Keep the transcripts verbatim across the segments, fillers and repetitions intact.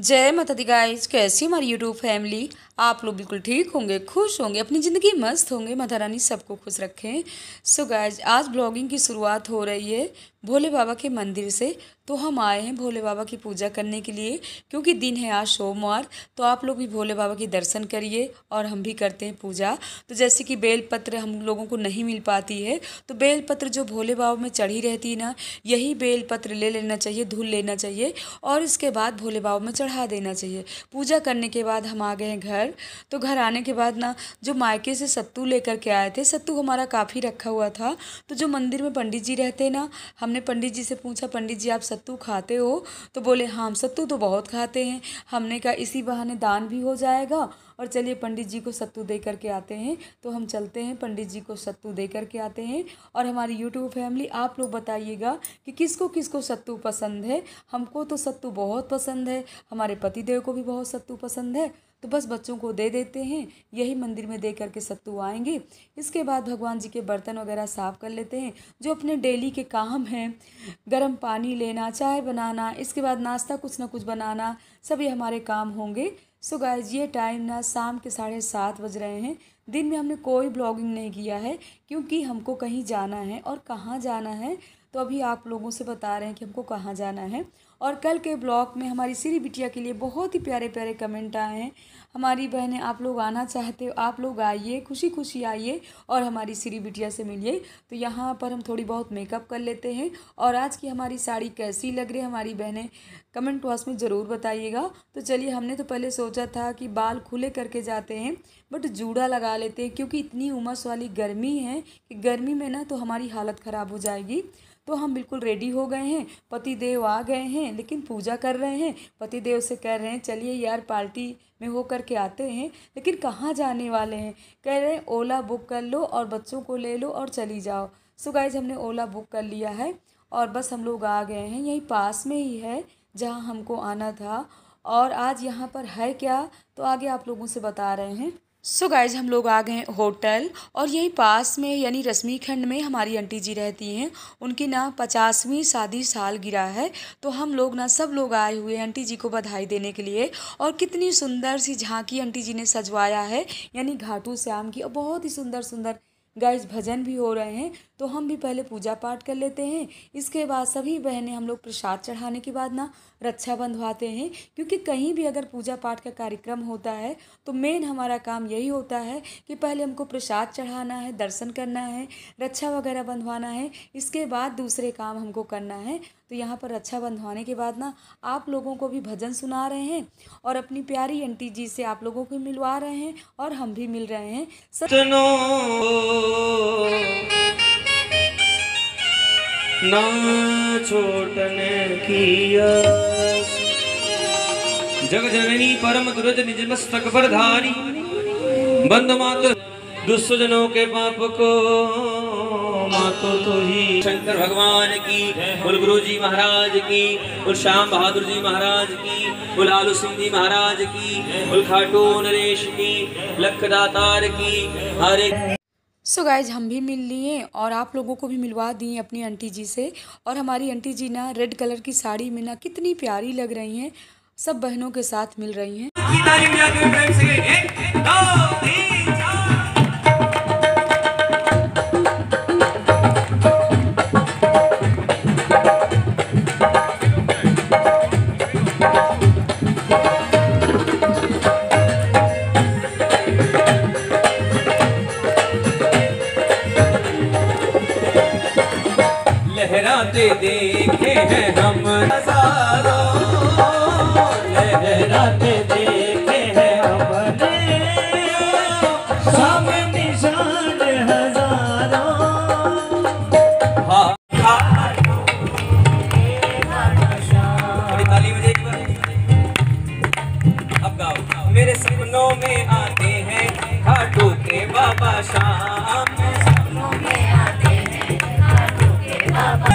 जय माता दी गाइस, कैसी हमारी यूट्यूब फैमिली। आप लोग बिल्कुल ठीक होंगे, खुश होंगे, अपनी ज़िंदगी मस्त होंगे। माता रानी सबको खुश रखें। सो गाइस, आज ब्लॉगिंग की शुरुआत हो रही है भोले बाबा के मंदिर से। तो हम आए हैं भोले बाबा की पूजा करने के लिए, क्योंकि दिन है आज सोमवार। तो आप लोग भी भोले बाबा की दर्शन करिए और हम भी करते हैं पूजा। तो जैसे कि बेलपत्र हम लोगों को नहीं मिल पाती है, तो बेलपत्र जो भोले बाबा में चढ़ी रहती है ना, यही बेलपत्र ले लेना चाहिए, धुल लेना चाहिए और इसके बाद भोले बाबा में चढ़ा देना चाहिए। पूजा करने के बाद हम आ गए हैं घर। तो घर आने के बाद ना, जो मायके से सत्तू लेकर के आए थे, सत्तू हमारा काफ़ी रखा हुआ था। तो जो मंदिर में पंडित जी रहते हैं ना, हमने पंडित जी से पूछा, पंडित जी आप सत्तू खाते हो? तो बोले हाँ, हम सत्तू तो बहुत खाते हैं। हमने कहा इसी बहाने दान भी हो जाएगा और चलिए पंडित जी को सत्तू दे करके आते हैं। तो हम चलते हैं, पंडित जी को सत्तू दे करके आते हैं। और हमारी यूट्यूब फैमिली, आप लोग बताइएगा कि किसको किसको सत्तू पसंद है। हमको तो सत्तू बहुत पसंद है, हमारे पतिदेव को भी बहुत सत्तू पसंद है। तो बस बच्चों को दे देते हैं, यही मंदिर में दे करके सत्तू आएंगे। इसके बाद भगवान जी के बर्तन वगैरह साफ़ कर लेते हैं, जो अपने डेली के काम हैं, गर्म पानी लेना, चाय बनाना, इसके बाद नाश्ता कुछ ना कुछ बनाना, सब ये हमारे काम होंगे। सो गाइस, ये टाइम ना शाम के साढ़े सात बज रहे हैं। दिन में हमने कोई ब्लॉगिंग नहीं किया है, क्योंकि हमको कहीं जाना है। और कहाँ जाना है तो अभी आप लोगों से बता रहे हैं कि हमको कहाँ जाना है। और कल के ब्लॉग में हमारी सिरी बिटिया के लिए बहुत ही प्यारे प्यारे कमेंट आए हैं। हमारी बहनें, आप लोग आना चाहते हो, आप लोग आइए, खुशी खुशी आइए और हमारी सिरी बिटिया से मिलिए। तो यहाँ पर हम थोड़ी बहुत मेकअप कर लेते हैं। और आज की हमारी साड़ी कैसी लग रही है, हमारी बहनें कमेंट बॉक्स में ज़रूर बताइएगा। तो चलिए, हमने तो पहले सोचा था कि बाल खुले करके जाते हैं, बट जूड़ा लगा लेते हैं, क्योंकि इतनी उमस वाली गर्मी है कि गर्मी में ना तो हमारी हालत ख़राब हो जाएगी। तो हम बिल्कुल रेडी हो गए हैं, पतिदेव आ गए हैं, लेकिन पूजा कर रहे हैं। पतिदेव से कह रहे हैं चलिए यार पार्टी में हो कर के आते हैं, लेकिन कहाँ जाने वाले हैं। कह रहे हैं ओला बुक कर लो और बच्चों को ले लो और चली जाओ। सो गाइस, हमने ओला बुक कर लिया है और बस हम लोग आ गए हैं। यहीं पास में ही है जहाँ हमको आना था। और आज यहाँ पर है क्या, तो आगे आप लोगों से बता रहे हैं। सो गाइज, हम लोग आ गए हैं होटल, और यहीं पास में यानी रश्मि खंड में हमारी आंटी जी रहती हैं। उनकी ना पचासवीं शादी साल गिरा है। तो हम लोग ना सब लोग आए हुए हैं आंटी जी को बधाई देने के लिए। और कितनी सुंदर सी झांकी आंटी जी ने सजवाया है, यानी घाटू श्याम की। और बहुत ही सुंदर सुंदर गाइज भजन भी हो रहे हैं। तो हम भी पहले पूजा पाठ कर लेते हैं। इसके बाद सभी बहनें हम लोग प्रसाद चढ़ाने के बाद ना रक्षा बंधवाते हैं, क्योंकि कहीं भी अगर पूजा पाठ का कार्यक्रम होता है तो मेन हमारा काम यही होता है कि पहले हमको प्रसाद चढ़ाना है, दर्शन करना है, रक्षा वगैरह बंधवाना है। इसके बाद दूसरे काम हमको करना है। तो यहाँ पर रक्षा बंधवाने के बाद ना आप लोगों को भी भजन सुना रहे हैं और अपनी प्यारी आंटी जी से आप लोगों को मिलवा रहे हैं और हम भी मिल रहे हैं। सुनो ना छोटने किया, जग जननी परम दुरज निज मस्तक पर धारी, बंद मात दुष्टजनों के पाप को मातो तो ही। शंकर भगवान की, बोल गुरु जी महाराज की, बोल श्याम बहादुर जी महाराज की, बोल आलू सिंह जी महाराज की, बोल खाटू नरेश की, लखदातार की, हरे। सो so गाइज, हम भी मिल लिए और आप लोगों को भी मिलवा दिए अपनी आंटी जी से। और हमारी आंटी जी ना रेड कलर की साड़ी में ना कितनी प्यारी लग रही हैं, सब बहनों के साथ मिल रही हैं। लहराते देखे हैं हम हजारों, लहराते देखे हैं हमने सब निशान हजारों। हाँ, थोड़ी ताली बजेगी। अब गाओ। मेरे सपनों में आते हैं खाटू के बाबा श्याम, सपनों में आते हैं खाटू के बाबा।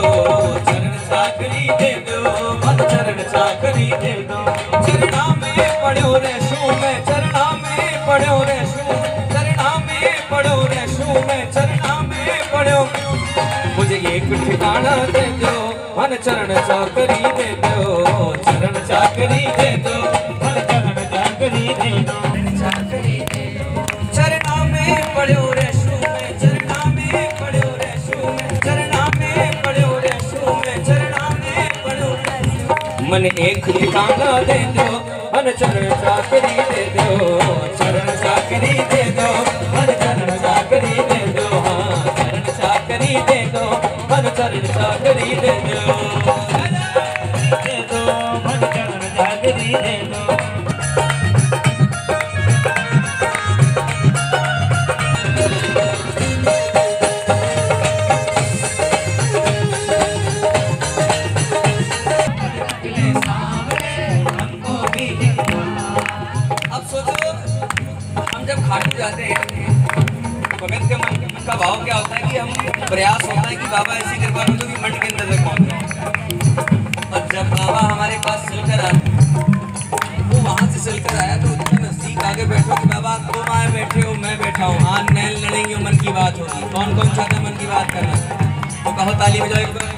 चरण चाकरी दे दो मन चरण चाकरी दे दो चरणा में पड़ो रे शू में चरणा में पड़ो रे शू चरणा में पड़ो रे शू में चरणा में पड़ो मुझे एक ठिकाना दे दो मन चरण चाकरी दे दो चरण चाकरी दे दो मन चरण चाकरी दे दो चाकरी दे दो चरणा में पड़ो रे शू में चरणा में पड़ो रे शू में चरणा में पड़ो रे शू में चरणा में पड़ो मन एक ठिकाना दे दो मन चरण चाकरी दे दो चरण चाकरी दे दो मन चरण चाकरी दे दो हाँ चरण चाकरी दे दो मन चरण चाकरी दे दो दे दो मन चरण चाकरी दे दो खाटू जाते हैं भगत के मन का भाव क्या होता है कि हम प्रयास होता है कि बाबा ऐसी कृपा करो कि मंड के अंदर तक पहुंचे और जब बाबा हमारे पास चलकर आए वो वहां से चलकर आया तो उतने नजदीक आगे बैठो कि बाबा तुम आए बैठे हो मैं बैठा हूँ हाँ नैल लड़ेंगे मन की बात होगी कौन कौन चाहता है मन की बात करना तो कहो ताली बजाओ एक बार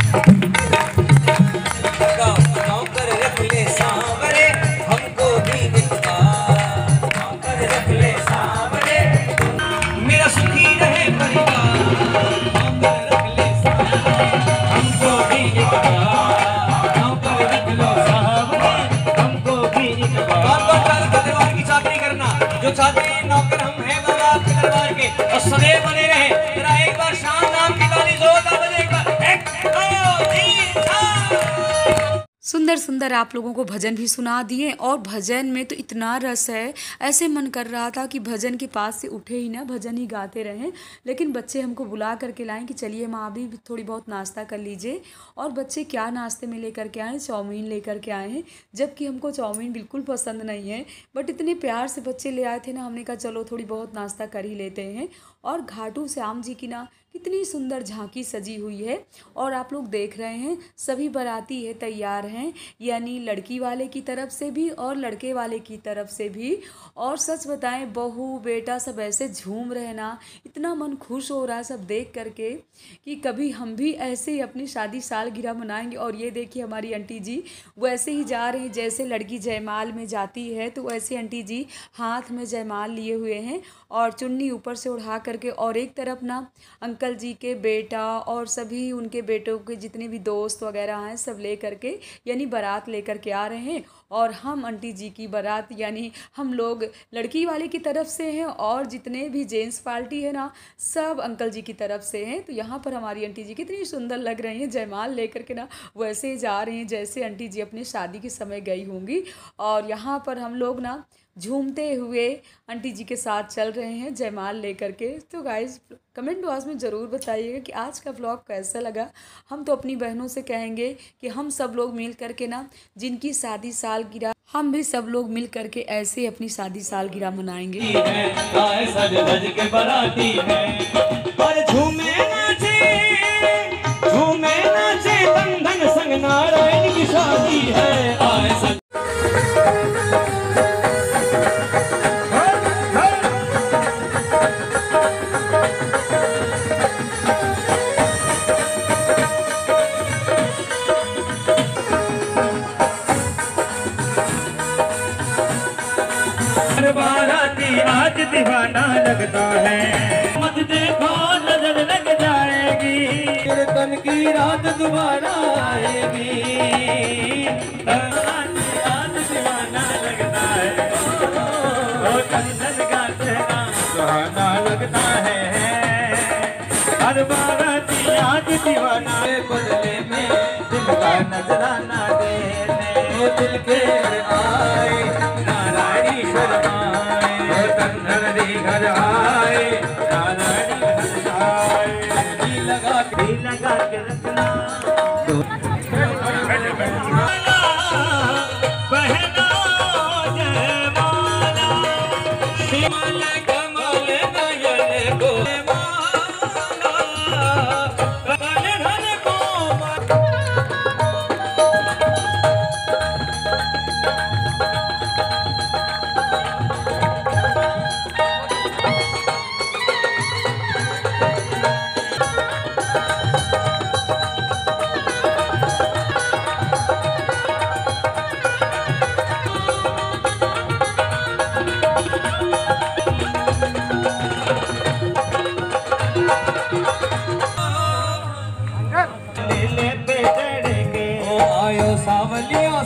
कर रख ले सांवरे हमको भी एक बार कर रख ले सांवरे मेरा सुखी रहे परिवार कर रख ले सांवरे हमको भी एक बार कर रख लो सांवरे हमको भी एक बार कौन कौन चाहता है दरबार की चाकरी करना जो चाहते हैं नौकर हम हैं बाबा आपके दरबार के और सदैव बने रहे तेरा एक बार शाम नाम की ताली जोरदार बजे एक बार एक दो तीन चार सुंदर सुंदर आप लोगों को भजन भी सुना दिए और भजन में तो इतना रस है ऐसे मन कर रहा था कि भजन के पास से उठे ही ना भजन ही गाते रहें लेकिन बच्चे हमको बुला करके लाएं कि चलिए माँ भी थोड़ी बहुत नाश्ता कर लीजिए और बच्चे क्या नाश्ते में लेकर के आए चाउमीन लेकर के आए हैं जबकि हमको चाउमीन बिल्कुल पसंद नहीं है बट इतने प्यार से बच्चे ले आए थे ना हमने कहा चलो थोड़ी बहुत नाश्ता कर ही लेते हैं और घाटू श्याम जी की ना कितनी सुंदर झांकी सजी हुई है और आप लोग देख रहे हैं सभी बाराती है तैयार हैं यानी लड़की वाले की तरफ से भी और लड़के वाले की तरफ से भी और सच बताएं बहू बेटा सब ऐसे झूम रहे ना इतना मन खुश हो रहा है सब देख करके कि कभी हम भी ऐसे ही अपनी शादी सालगिरह मनाएंगे और ये देखिए हमारी आंटी जी वैसे ही जा रहे हैं जैसे लड़की जयमाल में जाती है तो वैसे आंटी जी हाथ में जयमाल लिए हुए हैं और चुन्नी ऊपर से उड़ा करके और एक तरफ ना अंकल जी के बेटा और सभी उनके बेटों के जितने भी दोस्त वगैरह हैं सब ले करके यानी बारात लेकर के आ रहे हैं और हम आंटी जी की बारात यानी हम लोग लड़की वाले की तरफ से हैं और जितने भी जेंट्स पार्टी है ना सब अंकल जी की तरफ से हैं तो यहाँ पर हमारी आंटी जी कितनी सुंदर लग रही हैं जयमाल लेकर के ना वैसे जा रही हैं जैसे आंटी जी अपने शादी के समय गई होंगी और यहाँ पर हम लोग ना झूमते हुए आंटी जी के साथ चल रहे हैं जयमाल लेकर के। तो गाइस कमेंट बॉक्स में ज़रूर बताइएगा कि आज का व्लॉग कैसा लगा। हम तो अपनी बहनों से कहेंगे कि हम सब लोग मिल करके ना जिनकी शादी सालगिरह हम भी सब लोग मिल करके ऐसे अपनी शादी सालगिरह मनाएंगे। झूमे नाचे बंधन संग नारायण की शादी है। बाराती आज दीवाना लगता है मत देखो नजर लग जाएगी कीर्तन की रात दोबारा आएगी आज दीवाना लगता है ओ कंधन का चेहरा सुहाना लगता है हर बाराती आज दीवाना बदले में दिल का नजराना देने दिल के आए नारायणी शर्माए घर आए नारायणी घर आए लगा के लगा के रखना बहना जयमाला कमल कमल नयन को माला कमल धन को आयो सावलियो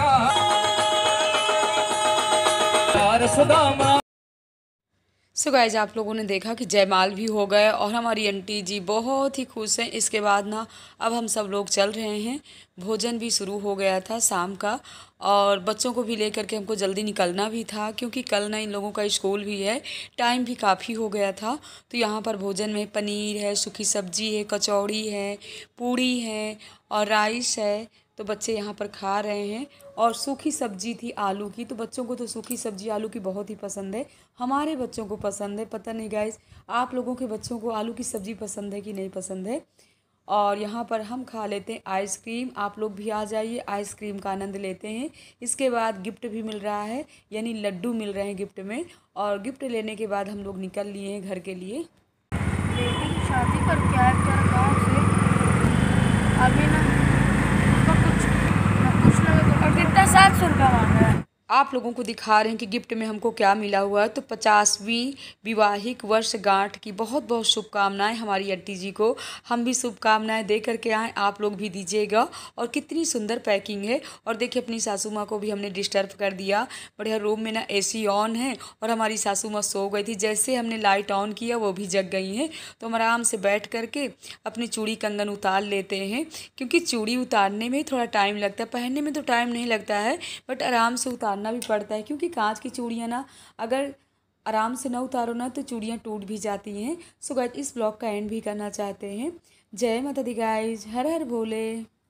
सरकार सुदामा। सो गाइज आप लोगों ने देखा कि जयमाल भी हो गए और हमारी आंटी जी बहुत ही खुश हैं। इसके बाद ना अब हम सब लोग चल रहे हैं, भोजन भी शुरू हो गया था शाम का और बच्चों को भी लेकर के हमको जल्दी निकलना भी था क्योंकि कल ना इन लोगों का स्कूल भी है, टाइम भी काफ़ी हो गया था। तो यहाँ पर भोजन में पनीर है, सूखी सब्जी है, कचौड़ी है, पूड़ी है और राइस है। तो बच्चे यहाँ पर खा रहे हैं और सूखी सब्जी थी आलू की। तो बच्चों को तो सूखी सब्जी आलू की बहुत ही पसंद है, हमारे बच्चों को पसंद है। पता नहीं गाइस आप लोगों के बच्चों को आलू की सब्ज़ी पसंद है कि नहीं पसंद है। और यहाँ पर हम खा लेते हैं आइसक्रीम। आप लोग भी आ जाइए, आइसक्रीम का आनंद लेते हैं। इसके बाद गिफ्ट भी मिल रहा है, यानी लड्डू मिल रहे हैं गिफ्ट में। और गिफ्ट लेने के बाद हम लोग निकल लिए हैं घर के लिए। बेटी की शादी करके आए कर गाँव से, अभी ना उसका कुछ ना कुछ लगे और कितना सात सौ रुपया मांग रहा है। आप लोगों को दिखा रहे हैं कि गिफ्ट में हमको क्या मिला हुआ है। तो पचासवीं विवाहिक वर्षगांठ की बहुत बहुत शुभकामनाएं हमारी आंटी जी को। हम भी शुभकामनाएं दे करके आए, आप लोग भी दीजिएगा। और कितनी सुंदर पैकिंग है। और देखिए अपनी सासू माँ को भी हमने डिस्टर्ब कर दिया। बढ़िया रूम में ना एसी ऑन है और हमारी सासू माँ सो गई थी, जैसे हमने लाइट ऑन किया वो भी जग गई हैं। तो हम आराम से बैठ करके अपनी चूड़ी कंगन उतार लेते हैं, क्योंकि चूड़ी उतारने में थोड़ा टाइम लगता है, पहनने में तो टाइम नहीं लगता है बट आराम से उतारना भी पड़ता है। क्योंकि कांच की चूड़ियाँ ना अगर आराम से ना उतारो ना तो चूड़ियाँ टूट भी जाती हैं। सो गाइस इस ब्लॉग का एंड भी करना चाहते हैं। जय माता the guys, her her Bhole.